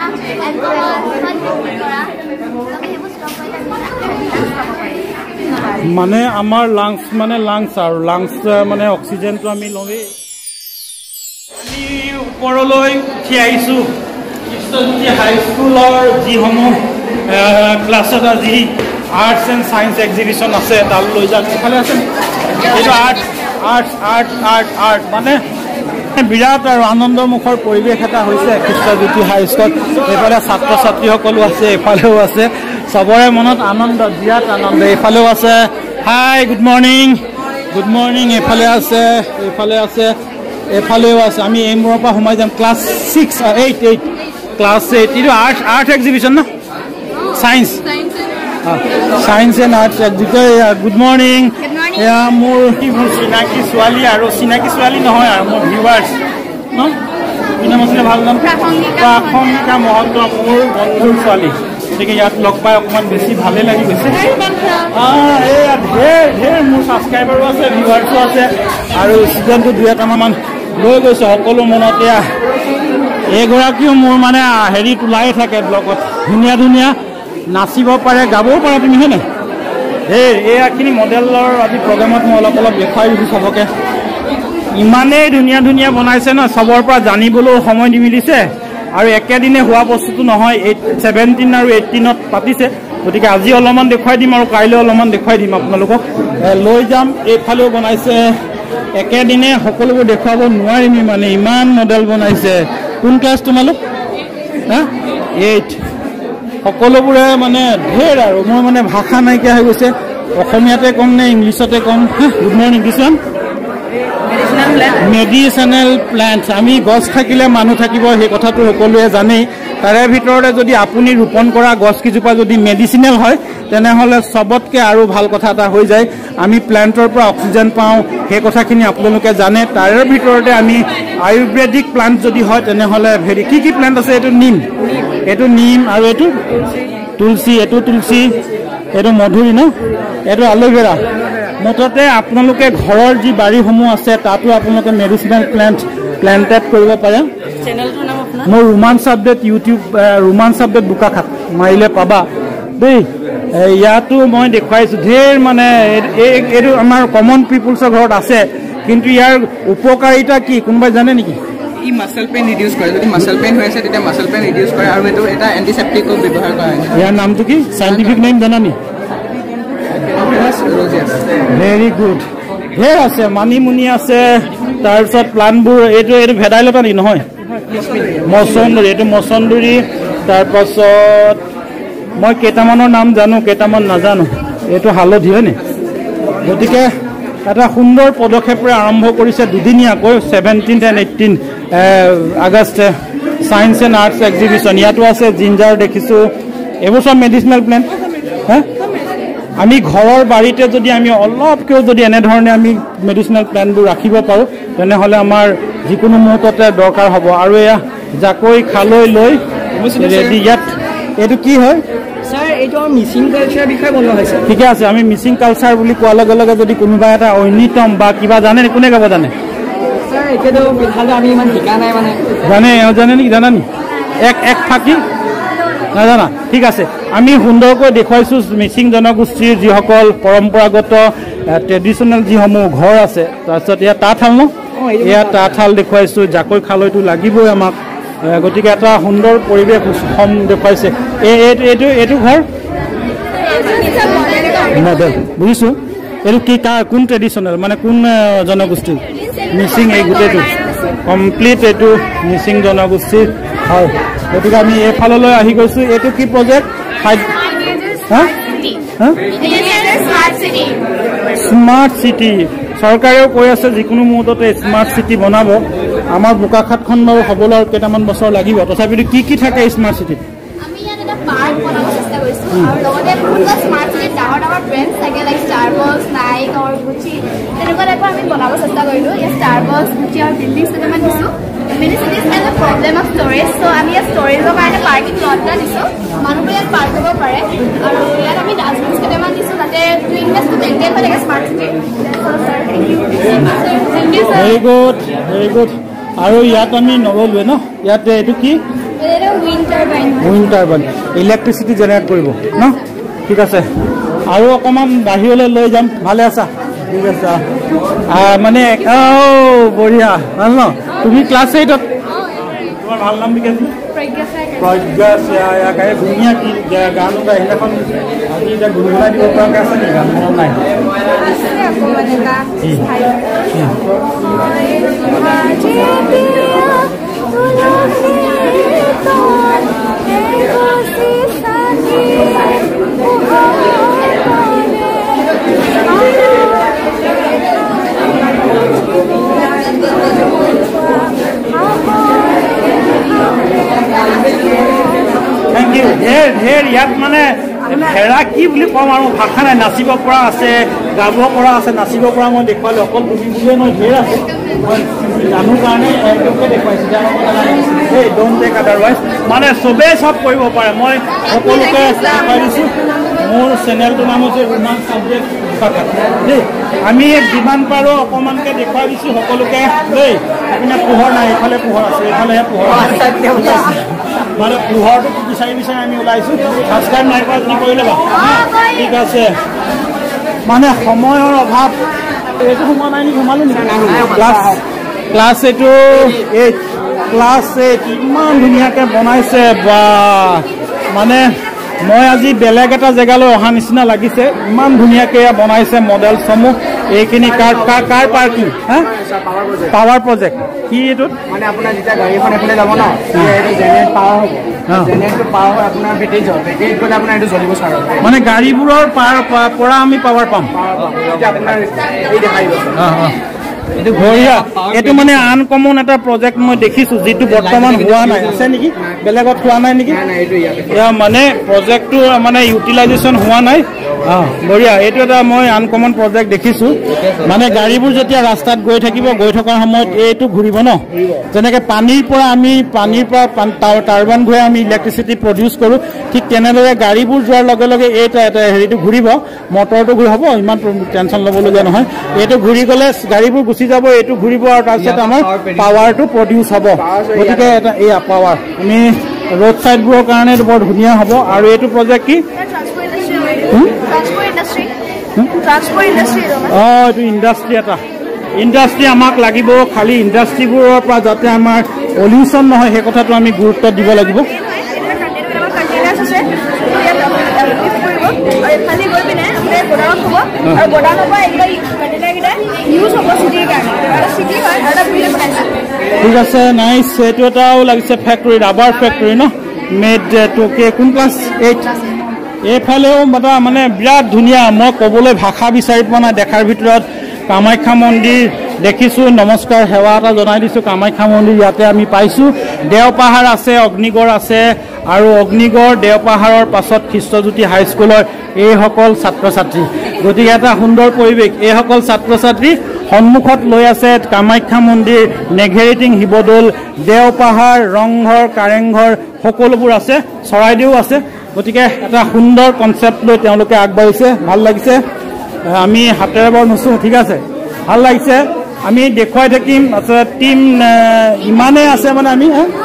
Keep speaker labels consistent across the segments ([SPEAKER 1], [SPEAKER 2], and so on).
[SPEAKER 1] মানে আমাৰ লাংস মানে লাংস আৰু লাংস মানে অক্সিজেনটো আমি লওঁৱেই আমি ওপৰলৈ উঠি আহিছোঁ কৃষ্ণজ্যোতি হাইস্কুলৰ যিসমূহ ক্লাছত আজি আৰ্টছ এণ্ড ছায়েন্স এক্সিবিশ্যন আছে তালৈ লৈ যাম এইফালে আছে এইটো আৰ্ট মানে বিৰাট আৰু আনন্দমুখৰ পৰিৱেশ এটা হৈছে কৃষ্ণজ্যোতি হাইস্কুলত এইফালে ছাত্ৰ ছাত্ৰীসকলো আছে এইফালেও আছে সবৰে মনত আনন্দ বিৰাট আনন্দ এইফালেও আছে হাই গুড মৰ্নিং এইফালে আছে এইফালেও আছে আমি এই মূৰৰ পৰা সোমাই যাম ক্লাছ 8 ক্লাছ 8 এইটো আৰ্ট এক্সিবিশ্যন ন science and arts good morning এয়া মোৰ চিনাকি ছোৱালী আৰু চিনাকি ছোৱালী নহয় আৰু মোৰ ভিউৱাৰ্ছ ন কি নাম আছিলে ভাল নাম প্ৰাসংগিকা মহন্ত মোৰ বন্ধুৰ ছোৱালী গতিকে ইয়াত লগ পাই অকণমান বেছি ভালেই লাগি গৈছে এয়া ঢেৰ মোৰ ছাবস্ক্ৰাইবাৰো আছে ভিউৱাৰ্ছো আছে আৰু ষ্টুডেণ্টটো 2-3মান লৈ গৈছে সকলো মনত এয়া এইগৰাকীও মোৰ মানে হেৰি ওলাই থাকে ব্লগত ধুনীয়া নাচিব পাৰে গাবও পাৰে তুমি হয়নে এইখিনি মডেলৰ আজি প্ৰগ্ৰামত মই অলপ দেখুৱাই দিছোঁ চবকে ইমানেই ধুনীয়া বনাইছে ন চবৰ পৰা জানিবলৈও সময় নিমিলিছে আৰু একেদিনে হোৱা বস্তুটো নহয় 17 আৰু 18ত পাতিছে গতিকে আজি অলপমান দেখুৱাই দিম আৰু কাইলৈ অলপমান দেখুৱাই দিম আপোনালোকক লৈ যাম এইফালেও বনাইছে একেদিনে সকলোবোৰ দেখুৱাব নোৱাৰিম মানে ইমান মডেল বনাইছে কোন ক্লাছ তোমালোক 8 সকলোবোৰে মানে ঢেৰ আৰু মই মানে ভাষা নাইকিয়া হৈ গৈছে অসমীয়াতে কম নে ইংলিছতে কম গুড মৰ্নিং দিছন মেডিচিনেল প্লান্টছ আমি গছ থাকিলে মানুহ থাকিব সেই কথাটো সকলোৱে জানেই তাৰে ভিতৰতে যদি আপুনি ৰোপণ কৰা গছ কিজোপা যদি মেডিচিনেল হয় তেনেহ'লে চবতকে আৰু ভাল কথা এটা হৈ যায় আমি প্লান্টৰ পৰা অক্সিজেন পাওঁ সেই কথাখিনি আপোনালোকে জানে তাৰে ভিতৰতে আমি আয়ুৰ্বেদিক প্লান্ট যদি হয় তেনেহ'লে হেৰি কি প্লান্ট আছে এইটো নিম আৰু এইটো তুলসী এইটো মধুৰি ন এইটো এল'ভেৰা মুঠতে আপোনালোকে ঘৰৰ যি বাৰীসমূহ আছে তাতো আপোনালোকে মেডিচিনেল প্লেণ্টেড কৰিব পাৰে চেনেলটোৰ নাম আপোনাৰ মোৰ Romanch update YouTube Romanch update Bokakhat মাৰিলে পাবা দেই ইয়াতো মই দেখুৱাইছোঁ ঢেৰ মানে এইটো আমাৰ কমন পিপুলছৰ ঘৰত আছে কিন্তু ইয়াৰ উপকাৰিতা কি কোনোবাই জানে নেকি ই মাসল পেইন ৰিডিউস কৰে যদি মাসল পেইন হৈ আছে তেতিয়া মাসল পেইন ৰিডিউস কৰে আৰু এটো এটা এন্টিসেপ্টিকো ব্যৱহাৰ কৰা হয় ইয়াৰ নামটো কি সাইন্টিফিক নেম জানানি ভেৰি গুড ঢেৰ আছে মানিমুনি আছে তাৰপিছত প্লান্টবোৰ এইটো ভেদাইলতা নেকি নহয় মচন্দৰী তাৰপাছত মই কেইটামানৰ নাম জানো কেইটামান নাজানো এইটো হালধি হয়নে গতিকে এটা সুন্দৰ পদক্ষেপৰে আৰম্ভ কৰিছে দুদিনীয়াকৈ 17 and 18 August science and arts exhibition ইয়াতো আছে জিঞ্জাৰ দেখিছোঁ এইবোৰ সব মেডিচিনেল প্লেণ্ট আমি ঘৰৰ বাৰীতে যদি আমি অলপকেও যদি এনেধৰণে আমি মেডিচিনেল প্লেণ্টবোৰ ৰাখিব পাৰোঁ তেনেহ'লে আমাৰ যিকোনো মুহূৰ্ততে দৰকাৰ হ'ব আৰু এয়া জাকৈ খালৈ লৈ ৰেডি ইয়াত এইটো কি হয় স্যাৰ এইটো মিচিং কালচাৰ বিষয়ে বনোৱা হৈছে ঠিক আছে আমি মিচিং কালচাৰ বুলি কোৱাৰ লগে লগে যদি কোনোবা এটা ঐনিতম বা কিবা জানে কোনে গাব জানে স্যাৰ এতিয়াতো বিধালে আমি ইমান শিকা নাই মানে জানে নেকি জানানি এক ফাকি নাজানা ঠিক আছে আমি সুন্দৰকৈ দেখুৱাইছোঁ মিচিং জনগোষ্ঠীৰ যিসকল পৰম্পৰাগত ট্ৰেডিশ্যনেল যিসমূহ ঘৰ আছে তাৰপিছত এয়া তাঁতশাল ন এয়া তাঁতশাল দেখুৱাইছোঁ জাকৈ খালৈটো লাগিবই আমাক গতিকে এটা সুন্দৰ পৰিৱেশ দেখুৱাইছে এইটো ঘৰ মডেল বুজিছোঁ এইটো কি কোন ট্ৰেডিশ্যনেল মানে কোন জনগোষ্ঠী মিচিং এই গোটেইটো কমপ্লিট এইটো মিচিং জনগোষ্ঠীৰ হয় গতিকে আমি এইফাললৈ আহি গৈছোঁ এইটো কি প্ৰজেক্ট স্মাৰ্ট চিটি চৰকাৰেও কৈ আছে যিকোনো মুহূৰ্ততে স্মাৰ্ট চিটি বনাব আমাৰ বোকাখাটখন বাৰু হ'বলৈ আৰু কেইটামান বছৰ লাগিব তথাপিতো কি থাকে স্মাৰ্ট চিটিত
[SPEAKER 2] পাৰ্ক বনাব চেষ্টা কৰিছো আৰু লগতে বহুত স্মাৰ্ট চিটি ডাঙৰ ব্ৰেণ্ড থাকে লাইক ষ্টাৰবাকছ নাইক আৰু গুচি তেনেকুৱা টাইপৰ আমি বনাব চেষ্টা কৰিলোঁ ইয়াত ষ্টাৰবাকছ গুচি আৰু বিল্ডিংছ কেইটামান দিছোঁ many cities has a problem of storage so' আমি ইয়াত ষ্ট'ৰেজৰ কাৰণে পাৰ্কিং লট এটা দিছোঁ মানুহবোৰে ইয়াত পাৰ্ক কৰিব পাৰে আৰু ইয়াত আমি ডাষ্টবিনছ কেইটামান দিছোঁ যাতে ক্লিননেছটো মেইনটেইন হৈ থাকে স্মাৰ্ট চিটি
[SPEAKER 1] ভেৰি গুড আৰু ইয়াত আমি নগ'লোৱে ন ইয়াত এইটো কি উইণ্ড টাৰ্বাইন ইলেক্ট্ৰিচিটি জেনেৰেট কৰিব ন ঠিক আছে আৰু অকণমান বাহিৰলৈ লৈ যাম ভালে আছা ঠিক আছে মানে বঢ়িয়া ভাল ন তুমি ক্লাছ 8ত তোমাৰ ভাল নাম কি আছিল প্ৰজ্ঞা কাই ধুনীয়া কি গান এটা সেইদিনাখন আজি এতিয়া গুণগুণাই দিব পৰাকৈ আছে নেকি গান মনত নাই Thank you. Here, ইয়াত মানে হেৰা কি বুলি কম আৰু ভাষা নাই নাচিব পৰা আছে গাব পৰা আছে নাচিব পৰা মই দেখুৱালোঁ অকল তুমি বুলিয়ে নহয় ঢেৰ আছে মই জানো কাৰণে একদমকৈ দেখুৱাইছোঁ এই ডোণ্ট টেক আদাৰৱাইজ মানে চবেই চব কৰিব পাৰে মই সকলোকে দেখুৱাই দিছোঁ মোৰ চেনেলটোৰ নাম হৈছে ৰোমান ছাবজেক্ট দেই আমি যিমান পাৰোঁ অকণমানকৈ দেখুৱাই দিছোঁ সকলোকে দেই এইপিনে পোহৰ নাই এইফালে পোহৰ আছে এইফালেহে পোহৰ মানে পোহৰটো বিচাৰি বিচাৰি আমি ওলাইছোঁ ছাবস্ক্ৰাইব নাই কৰা তুমি কৰি ল'বা ঠিক আছে মানে সময়ৰ অভাৱ এইটো সোমোৱা নাই নেকি সোমালোঁ নেকি ক্লাছ এইটো 8 ক্লাছ 8 ইমান ধুনীয়াকৈ বনাইছে বা মানে মই আজি বেলেগ এটা জেগালৈ অহা নিচিনা লাগিছে ইমান ধুনীয়াকৈ বনাইছে মডেলসমূহ এইখিনি কাৰ পাৰ্কিং হা পাৱাৰ প্ৰজেক্ট কি এইটোত
[SPEAKER 3] মানে আপোনাৰ যেতিয়া গাড়ীখন এফালে যাব ন এইটো জেনেৰেট পাৱাৰ হ'ব জেনেৰেটটো পাৱাৰ হয় আপোনাৰ বেটেৰী যাব বেটেৰীত গ'লে আপোনাৰ এইটো জ্বলিব চাৰ
[SPEAKER 1] মানে গাড়ীবোৰৰ পৰা আমি পাৱাৰ পাম
[SPEAKER 3] আপোনাৰ এই দেখাই দিব
[SPEAKER 1] এইটো বঢ়িয়া এইটো মানে আনকমন এটা প্ৰজেক্ট মই দেখিছোঁ যিটো বৰ্তমান হোৱা নাই আছে নেকি বেলেগত হোৱা নাই নেকি মানে প্ৰজেক্টটো মানে ইউটিলাইজেশ্যন হোৱা নাই বঢ়িয়া এইটো এটা মই আনকমন প্ৰজেক্ট দেখিছোঁ মানে গাড়ীবোৰ যেতিয়া ৰাস্তাত গৈ থাকিব গৈ থকাৰ সময়ত এইটো ঘূৰিব ন যেনেকৈ পানীৰ পৰা টাৰ্বাইন ঘূৰাই আমি ইলেক্ট্ৰিচিটি প্ৰডিউচ কৰোঁ ঠিক তেনেদৰে গাড়ীবোৰ যোৱাৰ লগে লগে এটা হেৰিটো ঘূৰিব মটৰটো ঘূৰাব ইমান টেনশ্যন ল'বলগীয়া নহয় এইটো ঘূৰি গ'লে গাড়ীবোৰ গুচি যাব এইটো ঘূৰিব আৰু তাৰপিছত আমাৰ পাৱাৰটো প্ৰডিউচ হ'ব গতিকে এটা এয়া পাৱাৰ আমি ৰোড ছাইডবোৰৰ কাৰণে এইটো বৰ ধুনীয়া হ'ব আৰু এইটো প্ৰজেক্ট কি এইটো ইণ্ডাষ্ট্ৰি এটা ইণ্ডাষ্ট্ৰি আমাক লাগিব খালি ইণ্ডাষ্ট্ৰিবোৰৰ পৰা যাতে আমাৰ পলিউশ্যন নহয় সেই কথাটো আমি গুৰুত্ব দিব লাগিব ঠিক আছে নাইচ এইটো এটাও লাগিছে ফেক্টৰী ৰাবাৰ ফেক্টৰী ন মেড টোকে কোন ক্লাছ 8 এইফালেও মানে বিৰাট ধুনীয়া মই ক'বলৈ ভাষা বিচাৰি পোৱা নাই দেখাৰ ভিতৰত কামাখ্যা মন্দিৰ দেখিছোঁ নমস্কাৰ সেৱা এটা জনাই দিছোঁ কামাখ্যা মন্দিৰ ইয়াতে আমি পাইছোঁ দেওপাহাৰ আছে অগ্নিগড় আছে আৰু অগ্নিগড় দেওপাহাৰৰ পাছত খ্ৰীষ্টজ্যোতি হাইস্কুলৰ এইসকল ছাত্ৰ ছাত্ৰী গতিকে এটা সুন্দৰ পৰিৱেশ এইসকল ছাত্ৰ ছাত্ৰী সন্মুখত লৈ আছে কামাখ্যা মন্দিৰ নেঘেৰিটিং শিৱদৌল দেওপাহাৰ ৰংঘৰ কাৰেংঘৰ সকলোবোৰ আছে চৰাইদেউ আছে গতিকে এটা সুন্দৰ কনচেপ্ট লৈ তেওঁলোকে আগবাঢ়িছে ভাল লাগিছে আমি হাতেৰে বৰ নুচোঁ ঠিক আছে ভাল লাগিছে আমি দেখুৱাই থাকিম টিম ইমানেই আছে মানে আমি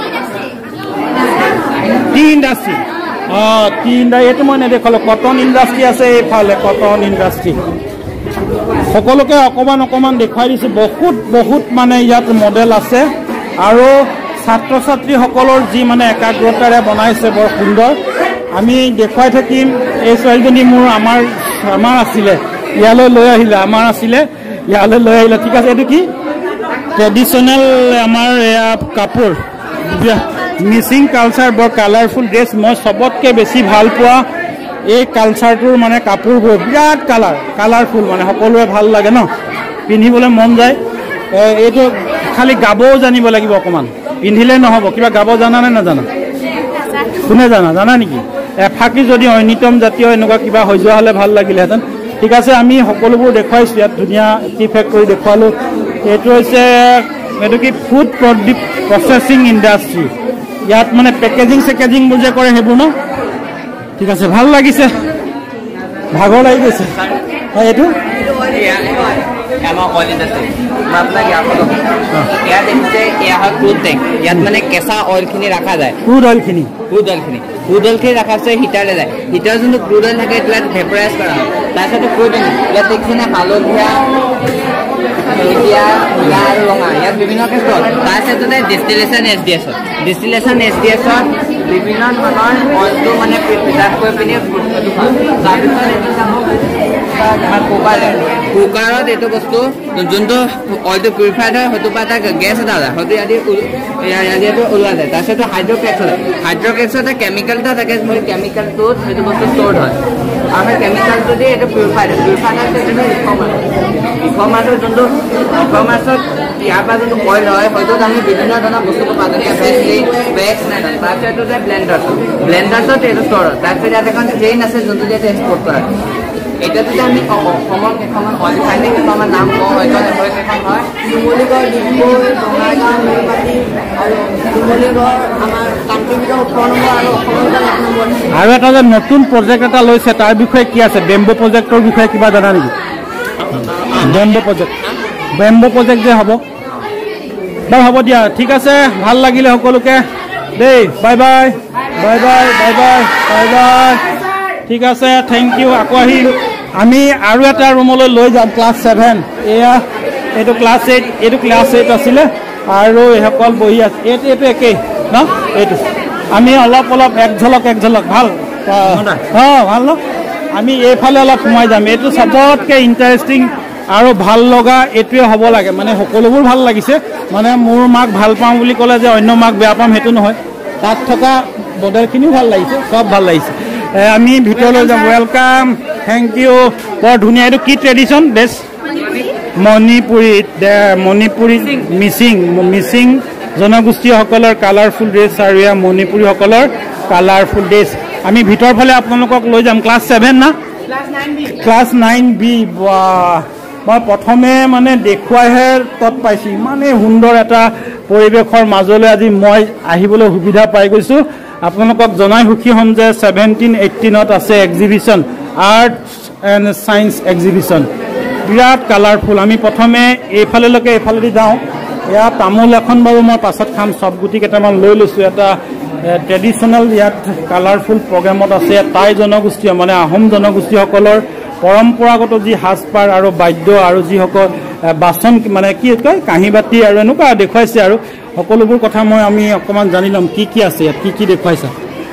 [SPEAKER 1] টি ইণ্ডাষ্ট্ৰি এইটো মই নেদেখালোঁ কটন ইণ্ডাষ্ট্ৰি আছে এইফালে কটন ইণ্ডাষ্ট্ৰি সকলোকে অকণমান দেখুৱাই দিছোঁ বহুত মানে ইয়াত মডেল আছে আৰু ছাত্ৰ ছাত্ৰীসকলৰ যি মানে একাগ্ৰতাৰে বনাইছে বৰ সুন্দৰ আমি দেখুৱাই থাকিম এই ছোৱালীজনী আমাৰ আছিলে ইয়ালৈ লৈ আহিলে আমাৰ আছিলে ইয়ালৈ লৈ আহিলে ঠিক আছে এইটো কি ট্ৰেডিশ্যনেল আমাৰ এয়া কাপোৰ মিচিং কালচাৰ বৰ কালাৰফুল ড্ৰেছ মই চবতকৈ বেছি ভাল পোৱা এই কালচাৰটোৰ মানে কাপোৰবোৰ বিৰাট কালাৰফুল মানে সকলোৱে ভাল লাগে ন পিন্ধিবলৈ মন যায় এইটো খালি গাবও জানিব লাগিব অকণমান পিন্ধিলে নহ'ব কিবা গাব জানা নে নাজানা কোনে জানা নেকি এফাকি যদি ঐনিতম জাতীয় এনেকুৱা কিবা হৈ যোৱা হ'লে ভাল লাগিলেহেঁতেন ঠিক আছে আমি সকলোবোৰ দেখুৱাইছোঁ ইয়াত ধুনীয়া টি ফেক্টৰী দেখুৱালোঁ এইটো হৈছে এইটো কি ফুড প্ৰচেছিং ইণ্ডাষ্ট্ৰি ইয়াত মানে পেকেজিংবোৰ যে কৰে সেইবোৰ ন ঠিক আছে ভাল লাগিছে ভাগৰ লাগি গৈছে এইটো
[SPEAKER 3] আমাৰ অইল আছে মই আপোনাক ইয়াৰ পৰা ইয়াত দেখিছে এয়া হয় ক্ৰুড টেংক ইয়াত মানে কেঁচা অইলখিনি ৰখা যায়
[SPEAKER 1] ক্ৰুড অইলখিনি ৰখা আছে হিটাৰলৈ যায় হিটাৰ যোনটো ক্ৰুড অইল থাকে এইটো ইয়াত ভেপৰাইজ কৰা হয় তাৰপিছত ক্ৰুড অইল ইয়াত দেখিছেনে হালধীয়া নীলা আৰু ৰঙা ইয়াত বিভিন্ন ক্ষেত্ৰত তাৰপিছতে ডিষ্টিলেশ্যন এছডিএছত বিভিন্ন ধৰণৰ অইলটো মানে প্ৰিজাৰ্ভ কৰি পিনি কুকাৰত এইটো বস্তু যোনটো অইলটো পিউৰিফাইড হয় সেইটো পৰা এটা গেছ এটা ওলায় হয়তো ইয়াতে ওলোৱা যায় তাৰপিছত হাইড্ৰকেক্সত কেমিকেল এটা থাকে সেই কেমিকেলটোত সেইটো বস্তু ষ্ট'ৰ্ড হয় আৰু সেই কেমিকেলটো দি এইটো পিউৰিফাইড হয় ইফমাছৰ যোনটো ইফমাছত ইয়াৰ পৰা যোনটো অইল হয় হয়তো আমি বিভিন্ন ধৰণৰ বস্তু পাওঁ যেনেকৈ বেক্স নাই তাৰপিছত এইটো যে ব্লেণ্ডাৰ্ছত এইটো ষ্ট'ৰ হয় তাৰপিছত ইয়াত এখন ট্ৰেইন আছে যোনটো ইয়াতে এক্সপৰ্ট কৰা হয় এতিয়া যদি আমি অসমৰ কেইখনমান অইল ৰিফাইনেৰী কেইখনমান নাম কওঁ হয়তো কেইখন হয় নুমলীগড় ডিগবৈ বঙাইগাঁও নৈপাতি আৰু নুমলীগড় আমাৰ কাণ্ট্ৰিৰ ভিতৰত 18 নম্বৰ আৰু অসমৰ ভিতৰত 1 নম্বৰ আৰু এটা যে নতুন প্ৰজেক্ট এটা লৈছে তাৰ বিষয়ে কি আছে বেম্বো প্ৰজেক্টৰ বিষয়ে কিবা জানা নেকি বেম্বো প্ৰজেক্ট যে হ'ব বাৰু হ'ব দিয়া ঠিক আছে ভাল লাগিলে সকলোকে দেই বাই বাই ঠিক আছে থেংক ইউ আকৌ আহিম আমি আৰু এটা ৰুমলৈ লৈ যাম ক্লাছ 7 এয়া এইটো ক্লাছ 8 আছিলে আৰু এইসকল বহি আছে এইটো একেই ন এইটো আমি অলপ এক ঝলক ভাল ভাল ন আমি এইফালে অলপ সোমাই যাম এইটো চবতকৈ ইণ্টাৰেষ্টিং আৰু ভাল লগা এইটোৱে হ'ব লাগে মানে সকলোবোৰ ভাল লাগিছে মানে মোৰ মাক ভাল পাওঁ বুলি ক'লে যে অন্য মাক বেয়া পাম সেইটো নহয় তাত থকা মডেলখিনিও ভাল লাগিছে চব ভাল লাগিছে আমি ভিতৰলৈ যাম ৱেলকাম থেংক ইউ বৰ ধুনীয়া এইটো কি ট্ৰেডিশ্যন ড্ৰেছ মণিপুৰী মিচিং জনগোষ্ঠীসকলৰ কালাৰফুল ড্ৰেছ আৰু এয়া মণিপুৰীসকলৰ কালাৰফুল ড্ৰেছ আমি ভিতৰ ফালে আপোনালোকক লৈ যাম ক্লাছ 7 না ক্লাছ 9B মই প্ৰথমে মানে দেখুৱাইহে তত পাইছোঁ ইমানেই সুন্দৰ এটা পৰিৱেশৰ মাজলৈ আজি মই আহিবলৈ সুবিধা পাই গৈছোঁ আপোনালোকক জনাই সুখী হ'ম যে 17-18ত আছে exhibition arts and science exhibition বিৰাট কালাৰফুল আমি প্ৰথমে এইফালেদি যাওঁ এয়া তামোল এখন বাৰু মই পাছত খাম চব গুটি কেইটামান লৈ লৈছোঁ এটা ট্ৰেডিশ্যনেল ইয়াত কালাৰফুল প্ৰগ্ৰেমত আছে টাই জনগোষ্ঠী মানে আহোম জনগোষ্ঠীসকলৰ পৰম্পৰাগত যি সাজপাৰ আৰু বাদ্য আৰু যিসকল বাচন মানে কি কয় কাঁহী বাতি আৰু এনেকুৱা দেখুৱাইছে আৰু সকলোবোৰ কথা আমি অকণমান জানি ল'ম কি আছে ইয়াত কি দেখুৱাইছে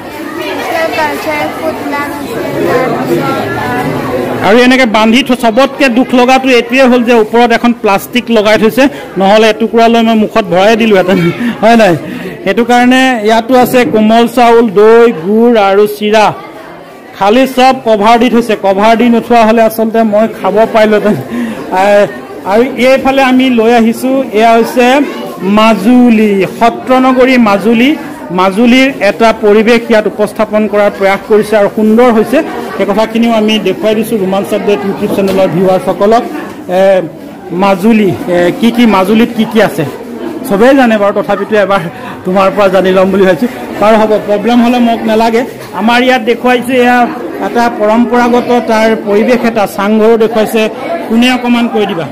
[SPEAKER 1] আৰু এনেকৈ বান্ধি চবতকৈ দুখ লগাটো এইটোৱে হ'ল যে ওপৰত এখন প্লাষ্টিক লগাই থৈছে নহ'লে এটুকুৰা লৈ মই মুখত ভৰাই দিলোঁহেঁতেন হয় নাই সেইটো কাৰণে ইয়াতো আছে কোমল চাউল দৈ গুড় আৰু চিৰা খালি চব কভাৰ দি থৈছে কভাৰ দি নথোৱা হ'লে আচলতে মই খাব পাৰিলোহেঁতেন আৰু এইফালে আমি লৈ আহিছোঁ এয়া হৈছে মাজুলী সত্ৰনগৰী মাজুলীৰ এটা পৰিৱেশ ইয়াত উপস্থাপন কৰাৰ প্ৰয়াস কৰিছে আৰু সুন্দৰ হৈছে সেই কথাখিনিও আমি দেখুৱাই দিছোঁ ৰোমাঞ্চ আপডেট ইউটিউব চেনেলৰ ভিউৱাৰ্ছসকলক মাজুলী মাজুলীত কি আছে চবেই জানে বাৰু তথাপিতো এবাৰ তোমাৰ পৰা জানি ল'ম বুলি ভাবিছোঁ বাৰু হ'ব প্ৰব্লেম হ'লে মোক নালাগে আমাৰ ইয়াত দেখুৱাইছে এয়া এটা পৰম্পৰাগত তাৰ পৰিৱেশ এটা চাংঘৰো দেখুৱাইছে কোনে অকণমান কৈ দিবা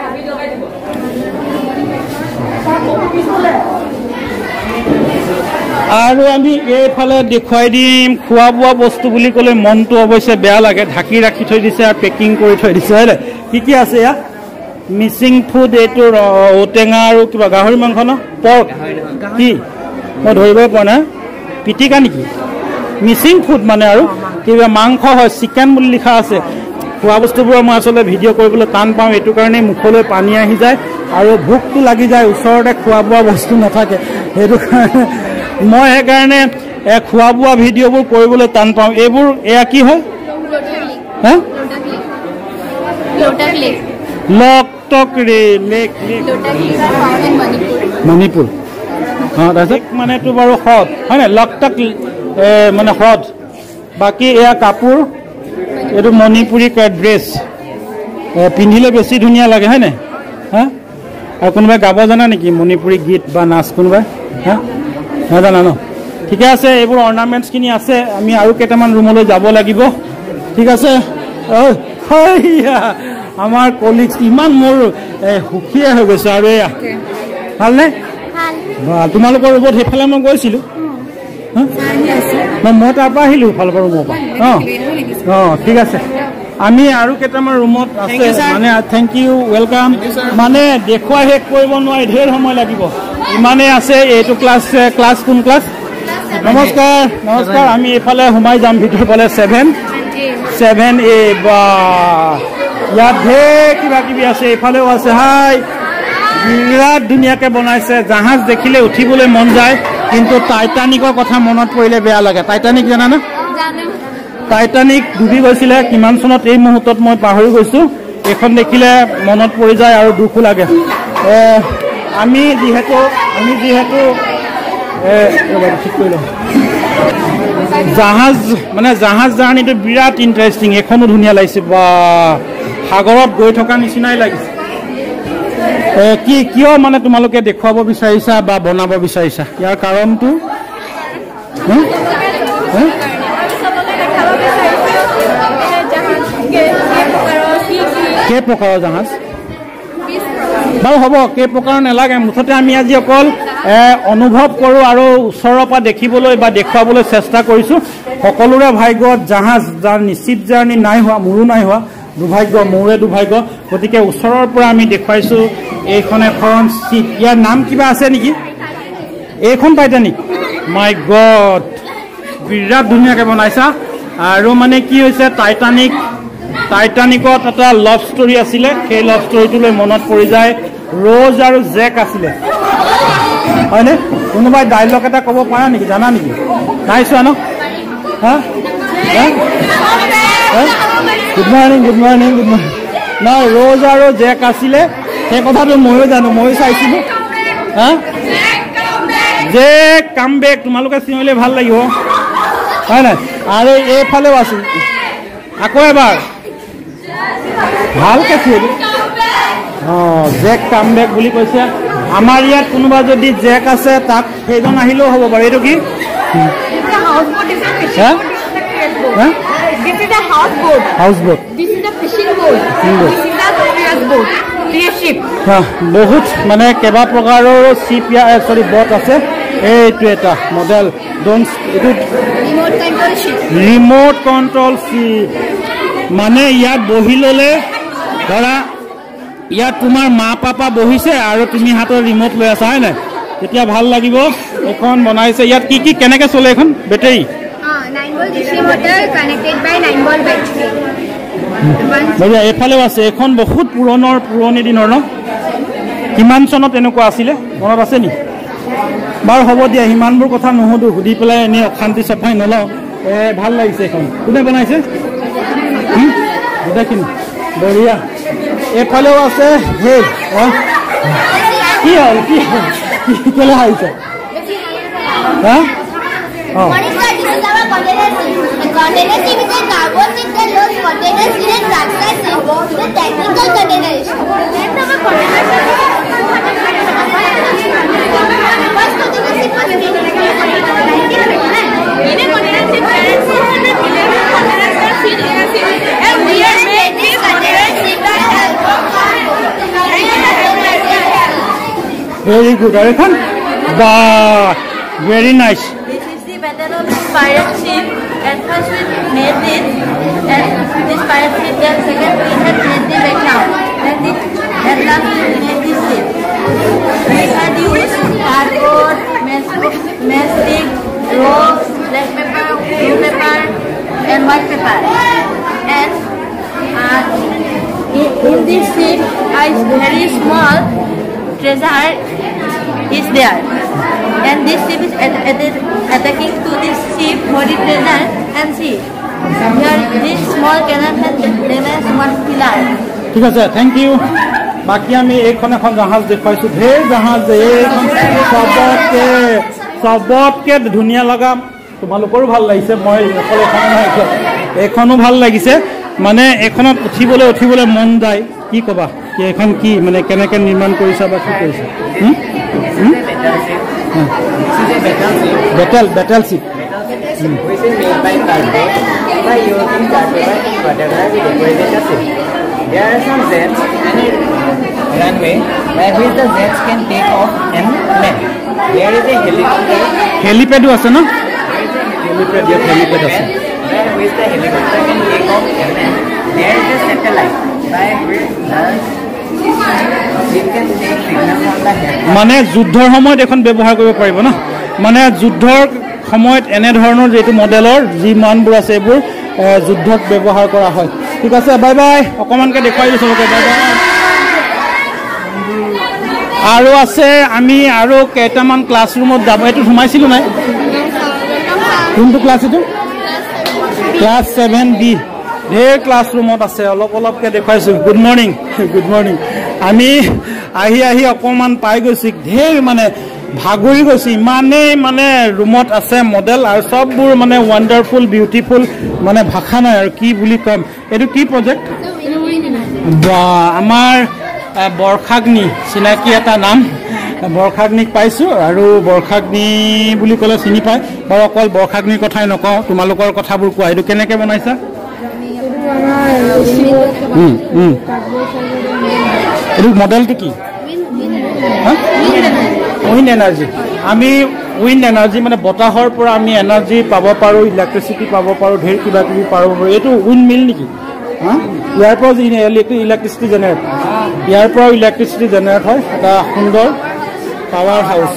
[SPEAKER 1] আৰু আমি এইফালে দেখুৱাই দিম খোৱা বোৱা বস্তু বুলি ক'লে মনটো অৱশ্যে বেয়া লাগে ঢাকি ৰাখি থৈ দিছে আৰু পেকিং কৰি থৈ দিছে হয় নাই কি আছে ইয়াত মিচিং ফুড এইটো ঔটেঙা আৰু কিবা গাহৰি মাংস ন পৰ্ক কি মই ধৰিবই পৰা নাই পিটিকা নেকি মিচিং ফুড মানে আৰু কিবা মাংস হয় চিকেন বুলি লিখা আছে খোৱা বস্তুবোৰ মই আচলতে ভিডিঅ' কৰিবলৈ টান পাওঁ এইটো কাৰণে মুখলৈ পানী আহি যায় আৰু ভোকটো লাগি যায় ওচৰতে খোৱা বোৱা বস্তু নাথাকে সেইটো কাৰণে মই সেইকাৰণে খোৱা বোৱা ভিডিঅ'বোৰ কৰিবলৈ টান পাওঁ এইবোৰ এয়া কি হয় হা মণিপুৰ তাৰপিছত মানেতো বাৰু হ্ৰদ হয় নাই লকটক মানে হ্ৰদ বাকী এয়া কাপোৰ এইটো মণিপুৰী ড্ৰেছ পিন্ধিলে বেছি ধুনীয়া লাগে হয় নাই হা আৰু কোনোবাই গাব জানা নেকি মণিপুৰী গীত বা নাচ কোনোবাই হা নাজানা ন ঠিকে আছে এইবোৰ অৰ্নামেণ্টছখিনি আছে আমি আৰু কেইটামান ৰুমলৈ যাব লাগিব ঠিক আছে আমাৰ কলিগছ ইমান মোৰ সুখীয়ে হৈ গৈছে আৰু এয়া ভালনে তোমালোকৰ ৰুমত সেইফালে মই গৈছিলোঁ মই তাৰ পৰা আহিলোঁ ফালৰ ৰুমৰ পৰা ঠিক আছে আমি আৰু কেইটামান ৰুমত আছে মানে থেংক ইউ ৱেলকাম মানে দেখুৱাই শেষ কৰিব নোৱাৰি ঢেৰ সময় লাগিব ইমানেই আছে এইটো ক্লাছ কোন ক্লাছ নমস্কাৰ নমস্কাৰ আমি এইফালে সোমাই যাম ভিতৰৰ ফালে 7A বা ইয়াত ঢেৰ কিবা কিবি আছে এইফালেও আছে হাই বিৰাট ধুনীয়াকৈ বনাইছে জাহাজ দেখিলে উঠিবলৈ মন যায় কিন্তু টাইটানিকৰ কথা মনত পৰিলে বেয়া লাগে টাইটানিক জানানে টাইটানিক ডুবি গৈছিলে কিমান চনত এই মুহূৰ্তত মই পাহৰি গৈছোঁ এইখন দেখিলে মনত পৰি যায় আৰু দুখো লাগে আমি যিহেতু ঠিক কৰি লওঁ জাহাজ মানে জাহাজ জাৰ্ণিটো বিৰাট ইণ্টাৰেষ্টিং এখনো ধুনীয়া লাগিছে বা সাগৰত গৈ থকা নিচিনাই লাগিছে কিয় মানে তোমালোকে দেখুৱাব বিচাৰিছা বা বনাব বিচাৰিছা ইয়াৰ কাৰণটো কেই প্ৰকাৰৰ জাহাজ বাৰু হ'ব কেই প্ৰকাৰ নালাগে মুঠতে আমি আজি অকল অনুভৱ কৰোঁ আৰু ওচৰৰ পৰা দেখিবলৈ বা দেখুৱাবলৈ চেষ্টা কৰিছোঁ সকলোৰে ভাগ্যত জাহাজ যাৰ নিশ্চিত জাৰ্ণি নাই হোৱা মোৰো নাই হোৱা দুৰ্ভাগ্য মোৰে দুৰ্ভাগ্য গতিকে ওচৰৰ পৰা আমি দেখুৱাইছোঁ এইখন এখন চিট ইয়াৰ নাম কিবা আছে নেকি এইখন টাইটানিক মাই গড বিৰাট ধুনীয়াকৈ বনাইছা আৰু মানে কি হৈছে টাইটানিকত এটা লাভ ষ্টৰী আছিলে সেই লাভ ষ্টৰীটোলৈ মনত পৰি যায় ৰ'জ আৰু জেক আছিলে হয়নে কোনোবাই ডাইলগ এটা ক'ব পাৰা নেকি জানা নেকি নাই চোৱা ন গুড মৰ্ণিং নাই ৰ'জ আৰু জেক আছিলে সেই কথাটো ময়ো জানো ময়ো চাইছিলোঁ জেক কাম বেক তোমালোকে চিঞৰিলে ভাল লাগিব হয় নাই আৰু এইফালেও আছিল আকৌ এবাৰ ভালকৈ চিঞৰি জেক কাম বেক বুলি কৈছে আমাৰ ইয়াত কোনোবা যদি জেক আছে তাক সেইজন আহিলেও হ'ব বাৰু এইটো কি বহুত মানে কেইবা প্ৰকাৰৰ চিপ বট আছে এইটো এটা মডেল ৰিম'ট কণ্ট্ৰল চিপ মানে ইয়াত বহি ল'লে ধৰা ইয়াত তোমাৰ মা পাপা বহিছে আৰু তুমি হাতৰ ৰিম'ট লৈ আছা হয় নাই তেতিয়া ভাল লাগিব এখন বনাইছে ইয়াত কি কেনেকৈ চলে এখন বেটেৰী এইফালেও আছে এখন বহুত পুৰণি দিনৰ ন কিমান চনত এনেকুৱা আছিলে মনত আছে নি বাৰু হ'ব দিয়া সিমানবোৰ কথা নুসুধো সুধি পেলাই এনেই অশান্তি চাফাই নলওঁ ভাল লাগিছে এখন কোনে বনাইছে গোটেইখিনি বঢ়িয়া এইফালেও আছে সেই কি হ'ল কেলে আহিছে Very good. Arikhan? Wow. Very nice.
[SPEAKER 4] This is the pattern of this pirate ship. At first we made it, and this pirate ship. Then second we had made the background. Then at last we made this ship. We had used cardboard, mastic, rope, black pepper, blue pepper, and white pepper. And in this ship, a very small treasure is there, and this ship is attacking to this ship for the treasure. And see, here this small cannon has damaged one pillar.
[SPEAKER 1] ঠিক আছে thank U বাকি আমি এইখন এখন জাহাজ দেখুৱাইছোঁ ঢেৰ জাহাজ এইখন চবতকে ধুনীয়া লগা তোমালোকৰো ভাল লাগিছে মই অকল এখন নহয় এইখনো ভাল লাগিছে মানে এইখনত উঠিবলৈ মন যায় কি ক'বা এইখন কি মানে কেনেকৈ নিৰ্মাণ কৰিছা বা কি কৰিছা betel chip
[SPEAKER 3] There are some jets and runway by which the jets can take off and land. There is a helicopter.
[SPEAKER 1] Helipad আছে না?
[SPEAKER 3] Helipad আছে. By which the helicopter can take off and land. There is a satellite by which it can take signal from the head.
[SPEAKER 1] মানে যুদ্ধৰ সময়ত এখন ব্যৱহাৰ কৰিব পাৰিব না মানে যুদ্ধৰ সময়ত এনে ধৰণৰ যেটো মডেলৰ যি মানবোৰ আছে এইবোৰ যুদ্ধত ব্যৱহাৰ কৰা হয় ঠিক আছে বাই বাই অকমানকে দেখাই দিছো বাই বাই আৰু আছে আমি আৰু কেইটামান ক্লাছৰুমত যাব এটো ঘুমাইছিলো নাই কোনটো ক্লাছ এটো ক্লাছ 7B ঢেৰ ক্লাছৰুমত আছে অলপকে দেখাইছো গুড মৰ্নিং আমি আহি অকমান পাই গৈছি ঢেৰ মানে ভাগৰি গৈছি মানে ৰুমত আছে মডেল আৰু সববোৰ মানে ওয়ান্ডাৰফুল বিউটিফুল মানে ভাষা নাই আৰু কি বুলি কম এটো কি প্ৰজেক্ট বা আমাৰ বৰখাগ্নি চিনাকি এটা নাম বৰখাগ্নিক পাইছো আৰু বৰখাগ্নি বুলি ক'লে চিনি পায় বাৰু অকল বৰখাগ্নিৰ কথাই নকওঁ তোমালোকৰ কথাবোৰ কোৱা এটো কেনেকে বনাইছা এটো মডেলটো কি উইন্ড এনার্জি আমি উইন্ড এনার্জি মানে বতাহৰ পৰা আমি এনার্জি পাব পাৰো ইলেক্ট্ৰিসিটি পাব পাৰো ঢেৰ কিবা কিবি পাৰো এটো উইন্ড মিল নেকি ইয়াৰ পৰা ইলেক্ট্ৰিসিটি জেনাৰেট ইয়াৰ পৰা ইলেক্ট্ৰিসিটি জেনাৰেট হয় এটা সুন্দৰ পাৱাৰ হাউস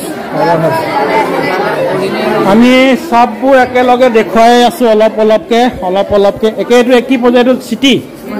[SPEAKER 1] আমি সববোৰ একেলগে দেখুৱাই আছো অলপকে একেটো কি প্ৰজেক্ট সিটি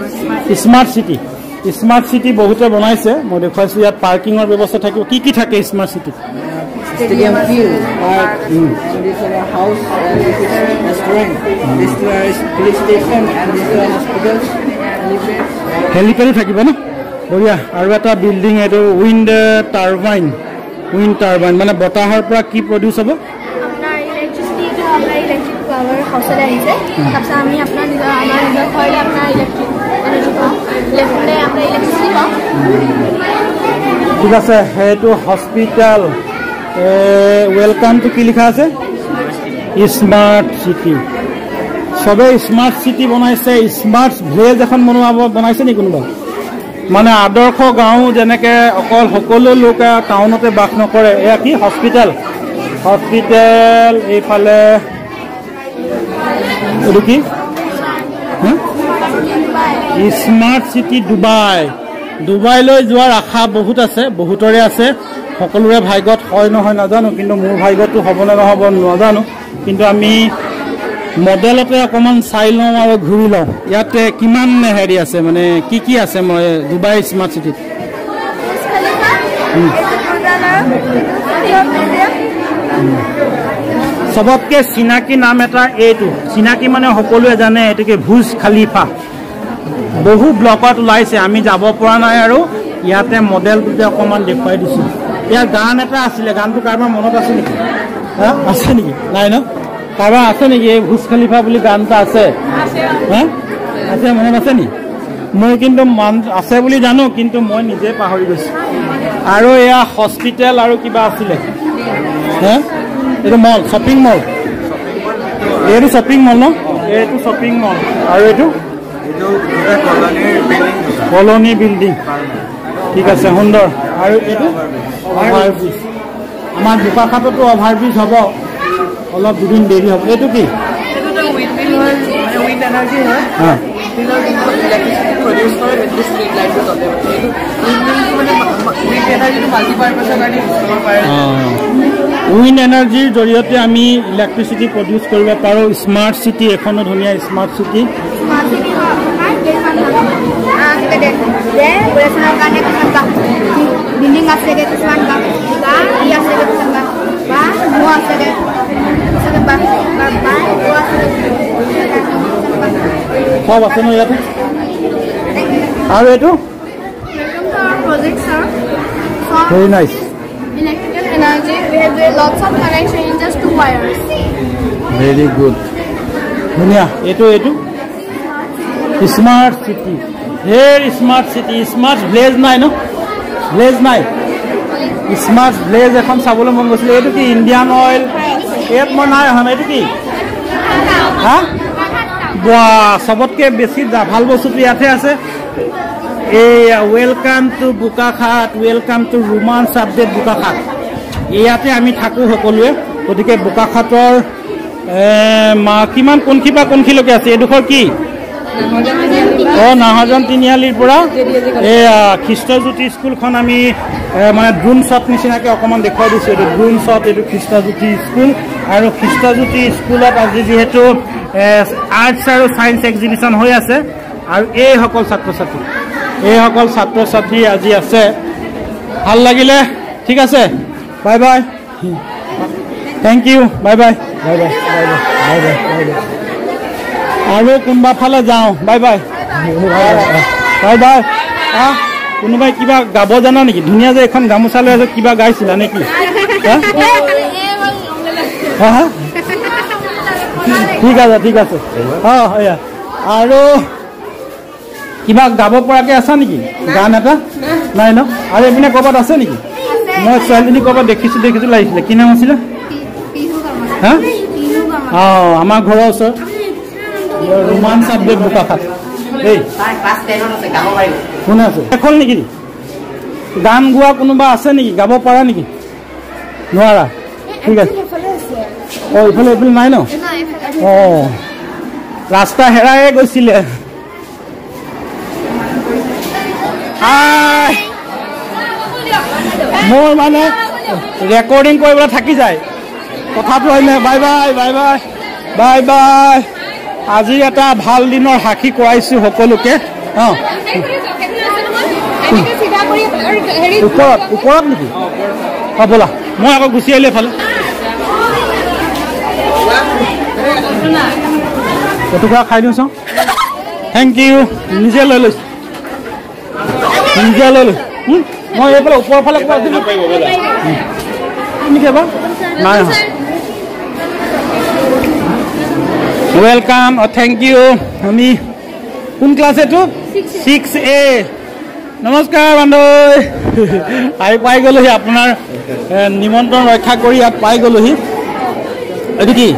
[SPEAKER 1] স্মার্ট সিটি বহুতে বনাইছে মই দেখাইছো ইয়াত পার্কিংৰ ব্যৱস্থা থাকিব কি থাকে smart city
[SPEAKER 3] Stadium field, park, and this is a house, and this is a restaurant, this is police station, and this is a hospital.
[SPEAKER 1] Helipad থাকিব না বঢ়িয়া আৰু এটা বিল্ডিং এটো উইন্ড টারবাইন মানে বতাহৰ পৰা কি প্ৰডিউস হ'ব
[SPEAKER 2] আপনার ইলেকট্রিসিটি তো আমরা ইলেকট্রিক পাওয়ার হাউসে আইছে তারপর আমি আপনার আমার নিজের ঘরে আপনার ইলেকট্রিক এনার্জি পাও লেফটে আমরা ইলেকট্রিসিটি পাও
[SPEAKER 1] ঠিক আছে হেতু হসপিটাল ওয়েলকাম টু কি লিখা আছে স্মার্ট সিটি সবে স্মার্ট সিটি বনাইছে স্মার্ট ভিলেজ এখন বনাইছে নি কোনোবা মানে আদৰ্শ গাঁও যেনেকে অকল সকলো লোক টাউনতে বাস নকৰে এয়া কি হসপিটাল এইফালে এটো কি স্মার্ট সিটি ডুবাইলৈ যোৱাৰ আশা বহুত আছে বহুতৰে আছে সকলোৰে ভাগ্যত হয় নহয় নাজানো কিন্তু মোৰ ভাগ্যটো হ'ব না নহব নাজানো কিন্তু আমি মডেলতে অকমান চাই লওঁ আৰু ঘূৰি লওঁ ইয়াতে কিমান হেৰি আছে মানে কি আছে মই দুবাই স্মার্ট সিটি সবতকে চিনাকি নাম এটা এইটো চিনাকি মানে সকলোৱে জানে এটোকে বুৰ্জ খলিফা বহু ব্লকত ওলাইছে আমি যাব পৰা নাই আৰু ইয়াতে মডেলটোতে অকমান দেখুৱাই দিছো ইয়াৰ গান এটা আছিলে গানটো কাৰোবাৰ মনত আছে নেকি আছে নেকি নাই ন কাৰোবাৰ আছে নেকি এই বুৰ্জ খলিফা বুলি গানটা আছে আছে মনত আছে নি মই কিন্তু আছে বুলি জানো কিন্তু মই নিজে পাহৰি গৈছো আৰু এয়া হস্পিটেল আৰু কিবা আছিলে এইটো মল শ্বপিং মল এইটো শ্বপিং মল ন এইটো শ্বপিং মল আৰু এইটো কলনী বিল্ডিং ঠিক আছে সুন্দৰ আৰু এইটো অভাৰব্ৰিজ আমাৰ দুপাখাততো অভাৰব্ৰিজ হ'ব অলপ দুদিন দেৰি হ'ব এইটো কি
[SPEAKER 3] wind energy है electricity produce for with street light to चलते हैं wind energy to multi-purpose गाड़ी इस्तेमाल पाए
[SPEAKER 1] wind energy জৰিয়তে আমি ইলেক্ট্ৰিসিটি প্ৰডিউস কৰিব পাৰো স্মার্ট সিটি এখনো ধুনিয়া স্মার্ট সিটি
[SPEAKER 2] বিল্ডিং আছে কিছুমান ই আছে কিছুমান বা নোৱা আছে
[SPEAKER 1] সব আছে ন ইয়াতে আৰু এইটো very nice
[SPEAKER 2] electrical energy we have lots of connection in just 2 wires
[SPEAKER 1] very good ধুনিয়া এইটো smart city here smart city smart village নাই ন ভিলেজ নাই স্মার্ট ভিলেজ এখন চাবলৈ মন গৈছিল এইটো কি ইন্ডিয়ান অইল এত মই নাই হন এইটো কি হা সবতকে বেছি ভাল বস্তুটো ইয়াতে আছে welcome to Bokakhat, welcome to romance update Bokakhat. ইয়াতে আমি থাকোঁ সকলোৱে। গতিকে বোকাখাটৰ কিমান কোনখি পৰা কোনখিলৈকে আছে এইডোখৰ কি নাহৰজন তিনিআলিৰ পৰা খ্ৰীষ্টজ্যোতি স্কুলখন আমি মানে ড্ৰোন শ্বট নিচিনাকৈ অকণমান দেখুৱাই দিছোঁ। এইটো ড্ৰোন শ্বট, এইটো খ্ৰীষ্টজ্যোতি স্কুল। আৰু খ্ৰীষ্টজ্যোতি স্কুলত আজি যিহেতু আৰ্টছ আৰু ছায়েন্স এক্সিবিশ্যন হৈ আছে আৰু এইসকল ছাত্ৰ ছাত্ৰী আজি আছে। ভাল লাগিলে, ঠিক আছে, bye bye, thank U, bye bye, bye bye, bye bye, bye bye, bye bye. আৰু কোনোবা ফালে যাওঁ, বাই বাই, বাই বাই। কোনোবাই কিবা গাব জানা নেকি? ধুনীয়া যে এখন গামোচা লৈ আছে, কিবা গাইছিলা নেকি? ঠিক আছে, ঠিক আছে। আৰু কিবা গাব পৰাকৈ আছা নেকি? গান এটা নাই ন? আৰু এইপিনে ক'ৰবাত আছে নেকি? মই ছোৱালীজনী ক'ৰবাত দেখিছোঁ লাগিছিলে। কি নাম আছিলে? হা? আমাৰ ঘৰৰ ওচৰত ৰোমান্স আপডেট বোকাখাট। কোনে আছে? এখন নেকি? গান গোৱা কোনোবা আছে নেকি? গাব পাৰা নেকি? নোৱাৰা? ঠিক আছে। এইফালে নাই ন? ৰাস্তা হেৰায়ে গৈছিলে। মোৰ মানে ৰেকৰ্ডিং কৰিবলৈ থাকি যায়, কথাটো হয়নে? Bye bye, bye bye, bye bye. আজি এটা ভাল দিনৰ সাক্ষী কৰাইছোঁ সকলোকে। ওপৰত নেকি? ব'লা, মই আকৌ গুচি আহিলোঁ এফালে। এটুকুৰা খাই দিওঁ চাওঁ। থেংক ইউ, নিজে লৈ লৈছোঁ, নিজে লৈ লৈছোঁ। মই এইফালে ওপৰৰ ফালে কোৱা আছিলোঁ নেকি? এবাৰ নাই। Welcome, thank you. আমি কোন ক্লাছ এইটো? 6A। নমস্কাৰ বান্ধৱ, আহি পাই গ'লোহি। আপোনাৰ নিমন্ত্ৰণ ৰক্ষা কৰি ইয়াত পাই গ'লোহি। এইটো কি?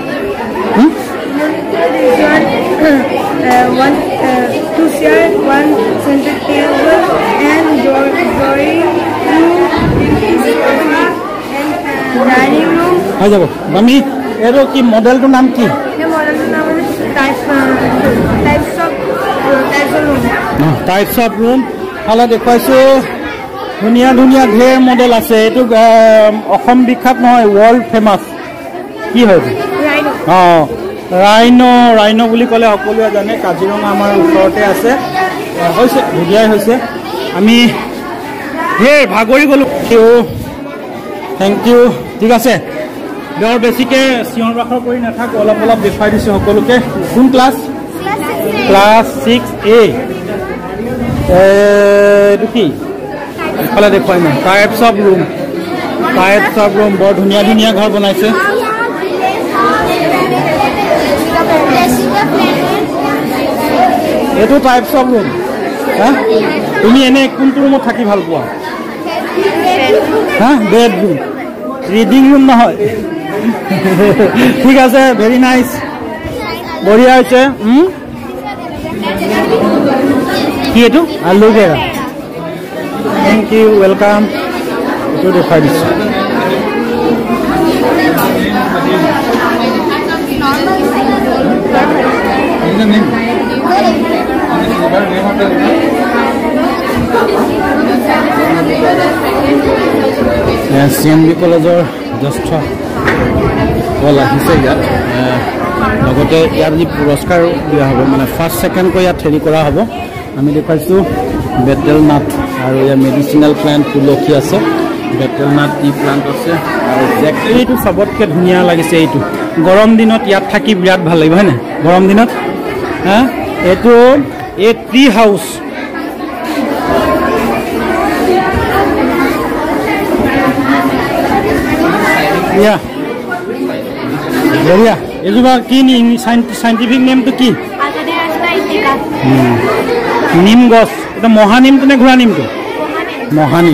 [SPEAKER 5] To share one center table and drawing room and dining room.
[SPEAKER 1] হৈ যাব। আমি এইটো কি মডেলটোৰ নাম কি? টাইপছ অফ ৰুম ফালে দেখুৱাইছোঁ। ধুনীয়া ধুনীয়া ঢেৰ মডেল আছে। এইটো অসম বিখ্যাত নহয়, ৱৰ্ল্ড ফেমাছ। কি হয়? ৰাইন' বুলি ক'লে সকলোৱে জানে। কাজিৰঙা আমাৰ ওচৰতে আছে, হৈছে ধুনীয়াই হৈছে। আমি ঢেৰ ভাগৰি গ'লোঁ। থেংক ইউ, ঠিক আছে। বৰ বেছিকৈ চিঞৰ বাখৰ কৰি নাথাকোঁ, অলপ অলপ দেখুৱাই দিছোঁ সকলোকে। কোন ক্লাছ? Class 6A। এইটো কি? ইফালে দেখুৱাই নাই। Types of room, types of room. বৰ ধুনীয়া ধুনীয়া ঘৰ বনাইছে। এইটো টাইপছ অফ ৰুম। তুমি এনে কোনটো ৰুমত থাকি ভাল পোৱা? বেডৰুম, ৰিডিং ৰুম নহয়? ঠিক আছে, ভেৰি নাইচ, বঢ়িয়া হৈছে। কি এইটো? আলুবেৰা। Thank you, welcome. এইটো দেখুৱাই দিছোঁ। CMB কলেজৰ জ্যেষ্ঠ কল আহিছে ইয়াত। লগতে ইয়াত যি পুৰস্কাৰ দিয়া হ'ব, মানে ফাৰ্ষ্ট ছেকেণ্ডকৈ ইয়াত হেৰি কৰা হ'ব। আমি দেখুৱাইছোঁ বেটেলনাথ, আৰু ইয়াৰ মেডিচিনেল প্লাণ্ট তুলসী আছে, বেটেলনাথ টি প্লাণ্ট আছে। আৰু জেকলিটো চবতকৈ ধুনীয়া লাগিছে। এইটো গৰম দিনত ইয়াত থাকি বিৰাট ভাল লাগিব, হয়নে? গৰম দিনত এইটো এই ট্ৰি হাউচ। বঢ়িয়া। এইজোপা কি চাইণ্টিফিক নেমটো কি? নিম গছ। এটা মহানিমটো নে ঘোঁৰা নিমটো? মহানিম।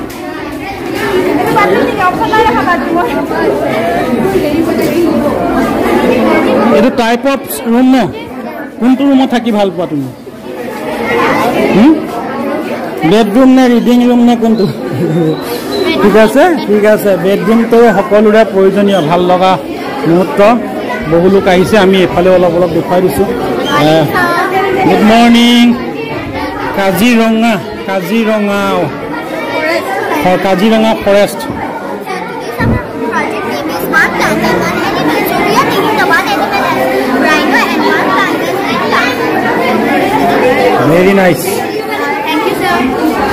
[SPEAKER 1] এইটো টাইপ অফ ৰুম ন? কোনটো ৰুমত থাকি ভাল পোৱা তুমি? বেডৰুম নে ৰিডিং ৰুম নে কোনটো ঠিক আছে বেডৰুমটো সকলোৰে প্ৰয়োজনীয় ভাল লগা মুহূৰ্ত বহু লোক আহিছে আমি এফালে অলপ দেখুৱাই দিছোঁ good morning Kaziranga forest Very nice.
[SPEAKER 2] Thank you, sir.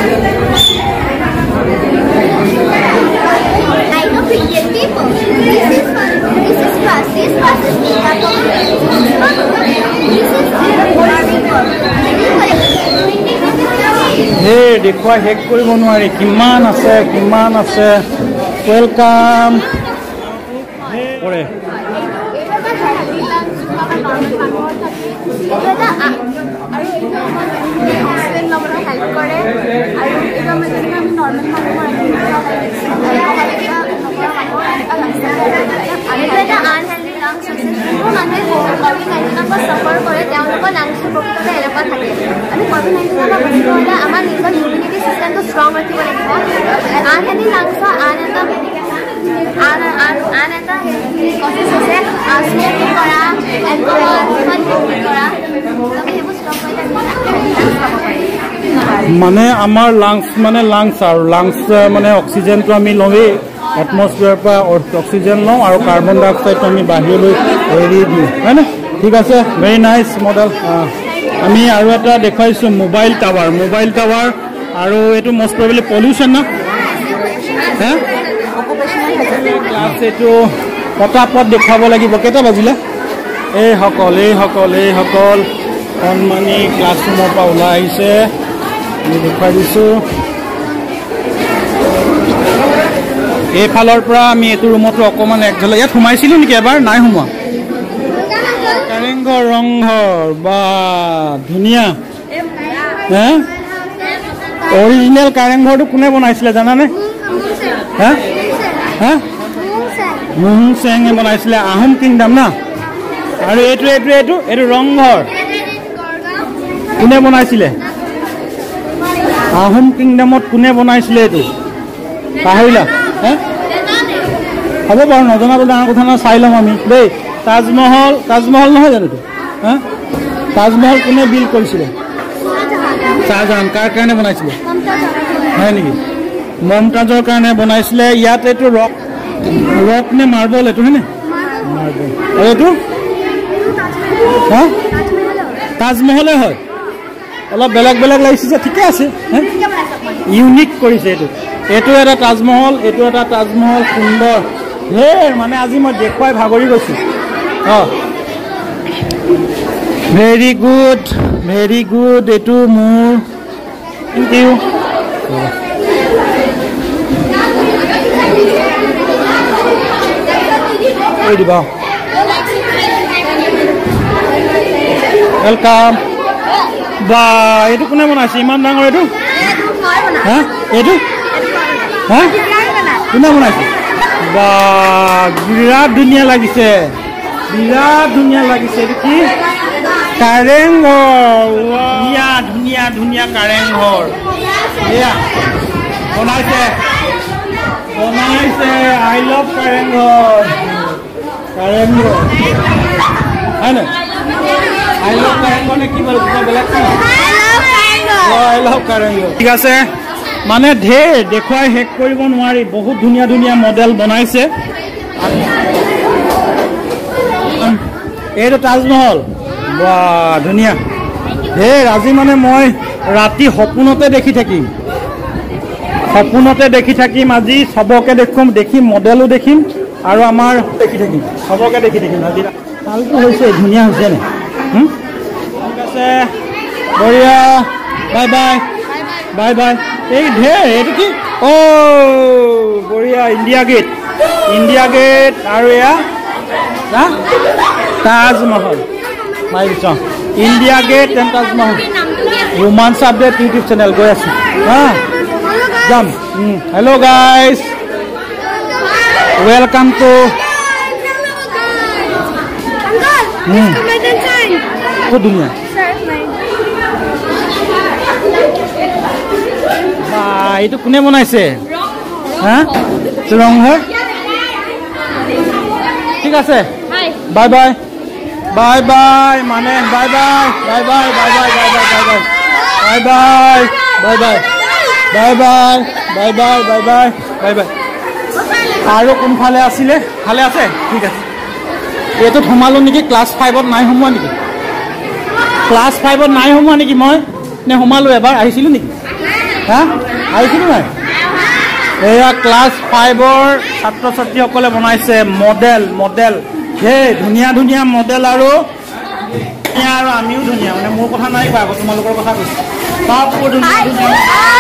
[SPEAKER 2] I know Indian people. This is class. This class is made up of this is
[SPEAKER 1] Hey, দেখুৱা হেক কৰিব নোৱাৰি কিমান আছে ওয়েলকাম কৰে মানে আমাৰ লাংস আৰু লাংস মানে অক্সিজেনটো আমি লওঁৱেই এটমস্ফিয়াৰৰ পৰা অক্সিজেন লওঁ আৰু কাৰ্বন ডাই অক্সাইডটো আমি বাহিৰলৈ এৰি দিওঁ হয়নে ঠিক আছে ভেৰি নাইচ মডেল আমি আৰু এটা দেখুৱাইছোঁ মোবাইল টাৱাৰ আৰু এইটো মষ্ট প্ৰবেবলি পলিউশ্যন না হা ক্লাছ এইটো পটাপট দেখুৱাব লাগিব কেইটা বাজিলে এই সকল কণমানি ক্লাছৰুমৰ পৰা ওলাই আহিছে আমি দেখুৱাই দিছোঁ এইফালৰ পৰা আমি এইটো ৰুমতো অকণমান এক ঝলক ইয়াত সোমাইছিলোঁ নেকি এবাৰ নাই সোমোৱা কাৰেংঘৰ ৰংঘৰ বা ধুনীয়া হে অৰিজিনেল কাৰেংঘৰটো কোনে বনাইছিলে জানানে হা হা মুহুং চেঙে বনাইছিলে আহোম কিংডম না আৰু এইটো ৰংঘৰ কোনে বনাইছিলে আহোম কিংডমত কোনে বনাইছিলে এইটো পাহৰিলা হে হ'ব বাৰু নজনাবলৈ ডাঙৰ কথা নহয় চাই ল'ম আমি দেই তাজমহল নহয় জানো হা তাজমহল কোনে বিল্ড কৰিছিলে শাহজাহান কাৰ কাৰণে বনাইছিলে হয় নেকি মমতাজৰ কাৰণে বনাইছিলে ইয়াত এইটো ৰক নে মাৰ্বল এইটো হয়নে মাৰ্বল আৰু এইটো হা তাজমহলে হয় অলপ বেলেগ লাগিছে যে ঠিকে আছে ইউনিক কৰিছে এইটো এটা তাজমহল সুন্দৰ মানে আজি মই দেখুৱাই ভাগৰি গৈছোঁ ভেৰি গুড এইটো মোৰ থেংক ইউ দিবা ওয়েলকাম বা এইটো কোনে বনাইছে ইমান ডাঙৰ এইটো হা এইটো হা কোনে বনাইছে বা বিৰাট ধুনীয়া লাগিছে এইটো কি কাৰেংঘৰ ধুনীয়া কাৰেংঘৰ এয়া বনাইছে আই লাভ কাৰেংঘৰ হয় নাই আই লাভ কাৰেংঘৰ নে কি বলে বেলেগ আই লাভ কাৰেংঘৰ ঠিক আছে মানে ঢেৰ দেখুৱাই শেষ কৰিব নোৱাৰি বহুত ধুনীয়া মডেল বনাইছে এইটো তাজমহল বা ধুনীয়া ঢেৰ আজি মানে মই ৰাতি সপোনতে দেখি থাকিম আজি চবকে দেখিম মডেলো দেখিম আৰু আমাৰ দেখি থাকিম চবকে দেখি থাকিম আজি ভালটো হৈছে ধুনীয়া হৈছে নে ঠিক আছে বঢ়িয়া বাই এই ঢেৰ এইটো কি বঢ়িয়া ইণ্ডিয়া গেট আৰু এয়া Taj Mahal India gate and Taj Mahal ৰোমাঞ্চ আপডেট ইউটিউব চেনেল গৈ আছোঁ যাম হেল্ল' গাইজ ৱেলকাম টু বহুত ধুনীয়া এইটো কোনে বনাইছে হা ৰংঘৰ ঠিক আছে বাই বাই বাই বাই মানে bye bye bye bye bye bye bye bye bye bye bye bye bye bye bye bye bye bye আৰু কোনফালে আছিলে ভালে আছে ঠিক আছে এইটোত সোমালো নেকি ক্লাছ 5ত নাই সোমোৱা নেকি ক্লাছ 5ত নাই সোমোৱা নেকি মই নে সোমালো এবাৰ আহিছিলোঁ নেকি হা আহিছিলোঁ নাই এয়া ক্লাছ 5ৰ ছাত্ৰ ছাত্ৰীসকলে বনাইছে মডেল মডেল হে ধুনীয়া ধুনীয়া মডেল আৰু আমিও ধুনীয়া মানে মোৰ কথা নাই কোৱা তোমালোকৰ কথা কৈছোঁ সব ধুনীয়া ধুনীয়া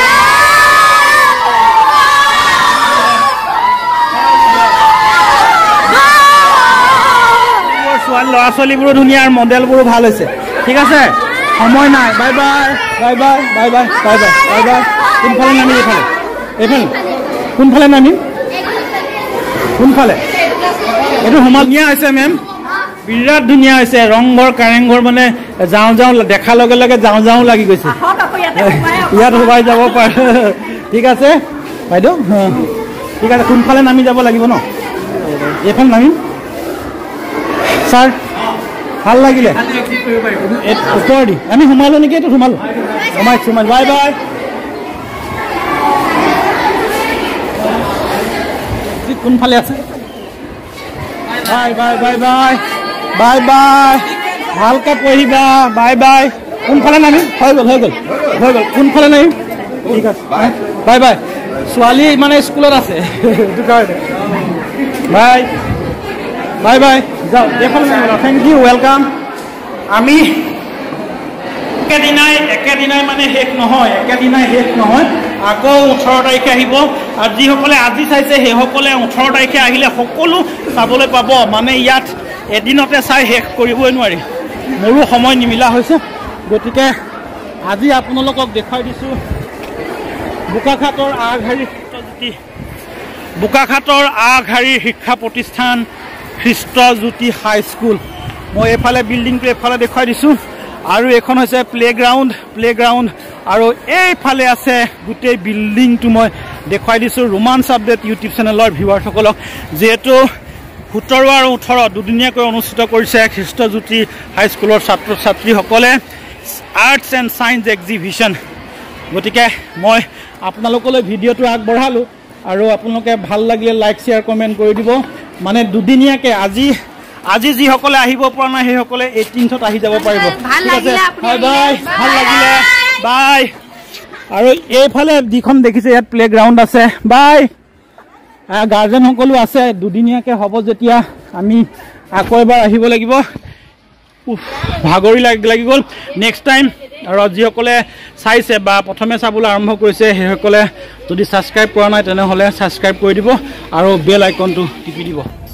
[SPEAKER 1] ল'ৰা ছোৱালীবোৰো ধুনীয়া আৰু মডেলবোৰো ভাল হৈছে ঠিক আছে সময় নাই bye bye bye bye bye bye bye bye bye bye কোনফালে নামিম এইফালে এইফালে কোনফালে নামিম কোনফালে এইটো ধুনীয়া হৈছে মেম বিৰাট ধুনীয়া হৈছে ৰংঘৰ কাৰেংঘৰ মানে যাওঁ যাওঁ দেখাৰ লগে লগে যাওঁ যাওঁ লাগি গৈছে ইয়াত সোমাই যাব পাৰে ঠিক আছে বাইদেউ ঠিক আছে কোনফালে নামি যাব লাগিব ন এইফালে নামিম ছাৰ ভাল লাগিলে উত্তৰ দি আমি সোমালো নেকি এইটো সোমালো সোমাইছোঁ বাই বাই কোনফালে আছে bye bye bye bye bye bye ভালকৈ পঢ়িবা বাই বাই কোনফালে নামিম হৈ গ'ল হৈ গ'ল হৈ গ'ল কোনফালে নামিম ঠিক আছে বাই বাই ছোৱালী মানে স্কুলত আছে সেইটো কাৰণে বাই বাই বাই যাওঁ এইফালে থেংক ইউ ৱেলকাম আমি একেদিনাই মানে শেষ নহয় একেদিনাই শেষ নহয় আকৌ 18 তাৰিখে আহিব আৰু যিসকলে আজি চাইছে সেইসকলে 18 তাৰিখে আহিলে সকলো চাবলৈ পাব মানে ইয়াত এদিনতে চাই শেষ কৰিবই নোৱাৰি মোৰো সময় নিমিলা হৈছে গতিকে আজি আপোনালোকক দেখুৱাই দিছোঁ বোকাখাটৰ আগশাৰী শিক্ষা প্ৰতিষ্ঠান খ্ৰীষ্টজ্যোতি হাইস্কুল মই এইফালে বিল্ডিংটো এইফালে দেখুৱাই দিছোঁ আৰু এখন হৈছে প্লেগ্ৰাউণ্ড আৰু এইফালে আছে গোটেই বিল্ডিংটো মই দেখুৱাই দিছোঁ ৰোমাঞ্চ আপডেট ইউটিউব চেনেলৰ ভিউৱাৰসকলক যিহেতু 17 আৰু 18 দুদিনীয়াকৈ অনুষ্ঠিত কৰিছে খ্ৰীষ্টজ্যোতি হাইস্কুলৰ ছাত্ৰ ছাত্ৰীসকলে আৰ্টছ এণ্ড ছায়েন্স এক্সিবিশ্যন গতিকে মই আপোনালোকলৈ ভিডিঅ'টো আগবঢ়ালোঁ আৰু আপোনালোকে ভাল লাগিলে লাইক শ্বেয়াৰ কমেণ্ট কৰি দিব মানে দুদিনীয়াকৈ আজি যিসকলে আহিব পৰা নাই সেইসকলে 18ত আহি যাব পাৰিব ঠিক আছে বাই বাই ভাল লাগিলে বাই আৰু এইফালে যিখন দেখিছে ইয়াত প্লেগ্ৰাউণ্ড আছে বাই গাৰ্জেনসকলো আছে দুদিনীয়াকৈ হ'ব যেতিয়া আমি আকৌ এবাৰ আহিব লাগিব ভাগৰি লাগি গ'ল নেক্সট টাইম আৰু যিসকলে চাইছে বা প্ৰথমে চাবলৈ আৰম্ভ কৰিছে সেইসকলে যদি ছাবস্ক্ৰাইব কৰা নাই তেনেহ'লে ছাবস্ক্ৰাইব কৰি দিব আৰু বেল আইকনটো টিপি দিব